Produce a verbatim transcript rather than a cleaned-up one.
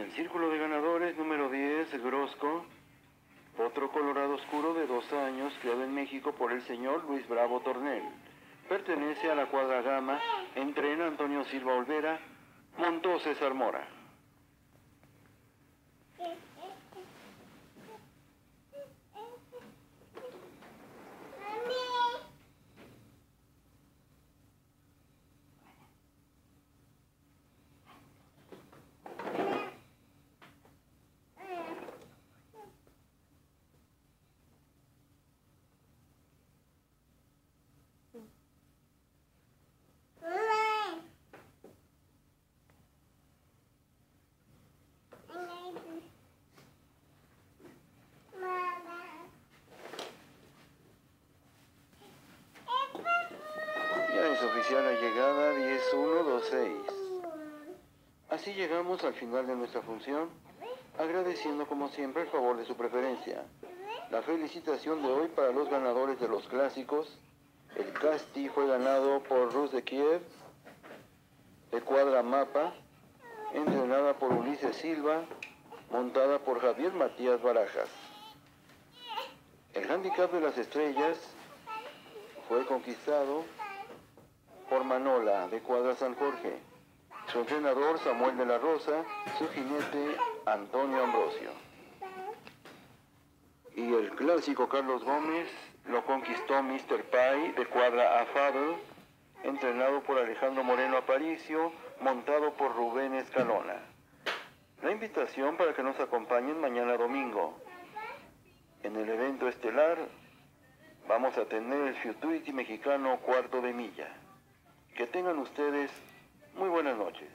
el círculo de ganadores número diez, Grosco, potro colorado oscuro de dos años, criado en México por el señor Luis Bravo Tornel. Pertenece a la cuadra gama, entrena Antonio Silva Olvera, montó César Mora. Ya es oficial la llegada diez uno dos seis. Así llegamos al final de nuestra función, agradeciendo como siempre el favor de su preferencia. La felicitación de hoy para los ganadores de los clásicos. El Casti fue ganado por Rus de Kiev, de cuadra Mapa, entrenada por Ulises Silva, montada por Javier Matías Barajas. El handicap de las estrellas fue conquistado por Manola, de cuadra San Jorge. Su entrenador Samuel de la Rosa, su jinete Antonio Ambrosio. Y el clásico Carlos Gómez lo conquistó mister Pai, de cuadra Afable, entrenado por Alejandro Moreno Aparicio, montado por Rubén Escalona. La invitación para que nos acompañen mañana domingo. En el evento estelar vamos a tener el Futurity mexicano cuarto de milla. Que tengan ustedes muy buenas noches.